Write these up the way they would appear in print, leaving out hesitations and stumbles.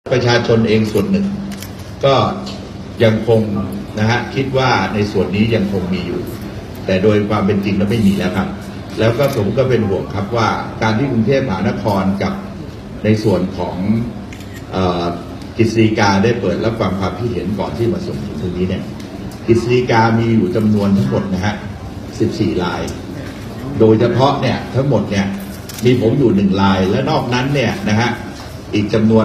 ประชาชนเองส่วนหนึ่งก็ยังคงคิดว่าในส่วนนี้ยังคงมีอยู่แต่โดยความเป็นจริงแล้วไม่มีแล้วครับแล้วก็ผมก็เป็นห่วงครับว่าการที่กรุงเทพมหานครกับในส่วนของกฤษฎีกาได้เปิดรับฟังความคิดเห็นก่อนที่มาส่งถึงตรงนี้เนี่ยกฤษฎีกามีอยู่จำนวนทั้งหมด14 รายโดยเฉพาะเนี่ยทั้งหมดเนี่ยมีผมอยู่1 รายและนอกนั้นเนี่ยอีกจำนวน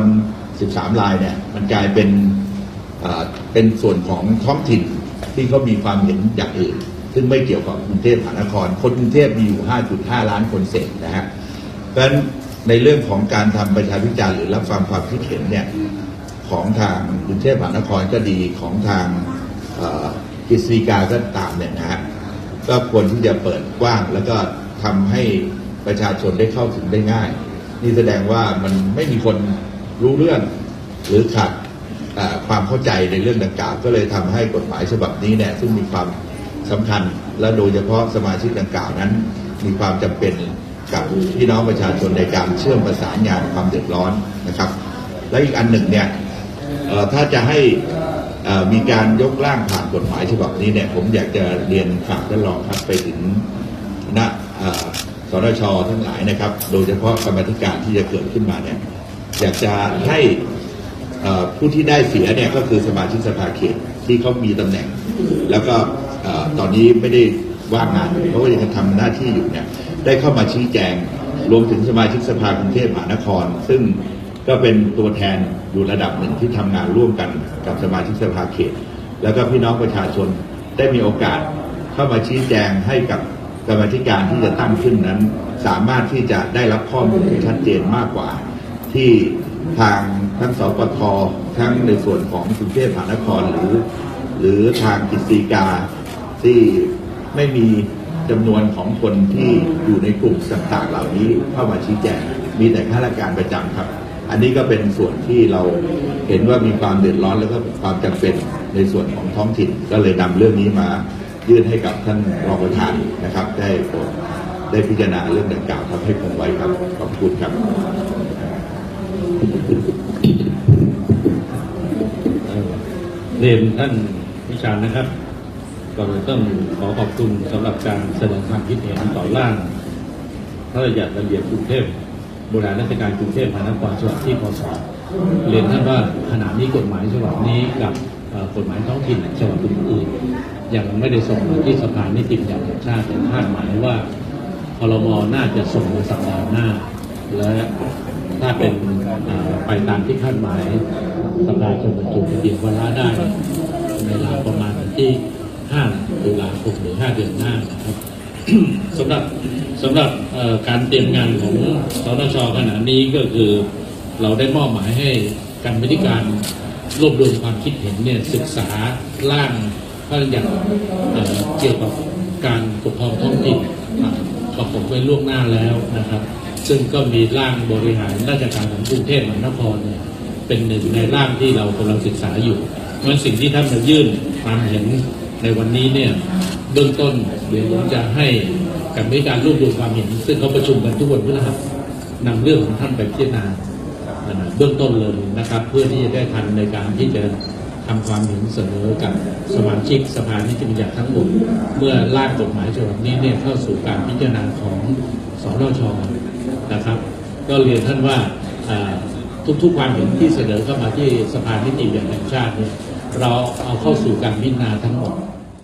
13 รายเนี่ยมันกลายเป็นส่วนของท้องถิ่นที่เขามีความเห็นอย่างอื่นซึ่งไม่เกี่ยวกับกรุงเทพมหานครคนกรุงเทพมีอยู่ 5.5 ล้านคนเศษเพราะฉะนั้นในเรื่องของการทำประชาพิจารณ์หรือรับฟังความคิดเห็นเนี่ยของทางกรุงเทพมหานครก็ดีของทางกฤษฎีกาก็ตามเนี่ยก็ควรที่จะเปิดกว้างแล้วก็ทำให้ประชาชนได้เข้าถึงได้ง่ายนี่แสดงว่ามันไม่มีคนรู้เรื่องหรือขาดความเข้าใจในเรื่องดังกล่าวก็เลยทำให้กฎหมายฉบับนี้เนี่ยซึ่งมีความสำคัญและโดยเฉพาะสมาชิกดังกล่าวนั้นมีความจำเป็นกับพี่น้องประชาชนในการเชื่อมประสานงานความเดือดร้อนนะครับและอีกอันหนึ่งเนี่ยถ้าจะให้มีการยกร่างผ่านกฎหมายฉบับนี้เนี่ยผมอยากจะเรียนฝากท่านรองครับไปถึงสนช.ทั้งหลายนะครับโดยเฉพาะกรรมาธิการที่จะเกิดขึ้นมาเนี่ยอยากจะให้ผู้ที่ได้เสียเนี่ยก็คือสมาชิกสภาเขตที่เขามีตำแหน่งแล้วก็ตอนนี้ไม่ได้ว่างงานเพราะว่ายังทำหน้าที่อยู่เนี่ยได้เข้ามาชี้แจงรวมถึงสมาชิกสภากรุงเทพมหานครซึ่งก็เป็นตัวแทนอยู่ระดับหนึ่งที่ทำงานร่วมกันกับสมาชิกสภาเขตแล้วก็พี่น้องประชาชนได้มีโอกาสเข้ามาชี้แจงให้กับกรรมาธิการที่จะตั้งขึ้นนั้นสามารถที่จะได้รับข้อมูลที่ชัดเจนมากกว่าที่ทางทั้งสปท.ทั้งในส่วนของกรุงเทพมหานครหรือทางกฤษฎีกาที่ไม่มีจำนวนของคนที่อยู่ในกลุ่มต่างๆเหล่านี้เข้ามาชี้แจงมีแต่ข้าราชการประจำครับอันนี้ก็เป็นส่วนที่เราเห็นว่ามีความเดือดร้อนแล้วก็ความจำเป็นในส่วนของท้องถิ่นก็เลยนำเรื่องนี้มายื่นให้กับท่านรองประธานนะครับได้พิจารณาเรื่องดังกล่าวทำให้คงไว้ครับขอบคุณครับเรียนท่านวิชานะครับก็ต้องขอขอบคุณสำหรับการแสดงความคิดเห็นต่อร่างพระราชบัญญัติระเบียบกรุงเทพโบราณราชการกรุงเทพมหานครฉบับที่พ.ศ.เรียนท่านว่าขณะนี้กฎหมายฉบับนี้กับกฎหมายท้องถิ่นฉบับอื่นๆยังไม่ได้ส่งมาที่สภานิติบัญญัติแห่งชาติแต่คาดหมายว่าครม.น่าจะส่งในสัปดาห์หน้าและถ้าเป็นไปตามที่คาดหมายสภาจะบรรจุทะเบียนวาระได้ในเวลาประมาณวันที่5 ตุลาคมหรือ5 เดือนหน้านะครับ สำหรับการเตรียมงานของสนช.ขณะนี้ก็คือเราได้มอบหมายให้กรรมาธิการรวบรวมความคิดเห็นเนี่ยศึกษาร่างพระราชบัญญัติเกี่ยวกับการปกครองท้องถิ่นประกอบไว้ล่วงหน้าแล้วนะครับซึ่งก็มีร่างบริหารราชการของกรุงเทพมหานครเนี่ยเป็นหนึ่งในร่างที่เรากำลังศึกษาอยู่เพราะสิ่งที่ท่านมายื่นความเห็นในวันนี้เนี่ยเบื้องต้นเดี๋ยวผมจะให้กรรมการรวบรวมความเห็นซึ่งเขาประชุมกันทุกวันพฤหัสนำเรื่องของท่านไปพิจารณาเบื้องต้นเลยนะครับเพื่อที่จะได้ทันในการที่จะทำความเห็นเสนอกับสมาชิกสภานิติบัญญัติทั้งหมดเมื่อร่างกฎหมายฉบับนี้เนี่ยเข้าสู่การพิจารณาของสนช.นะครับก็เรียนท่านว่าทุกความเห็นที่เสนอเข้ามาที่สภานิติบัญญัติแห่งชาติเนี่ยเราเอาเข้าสู่การพิจารณาทั้งหมด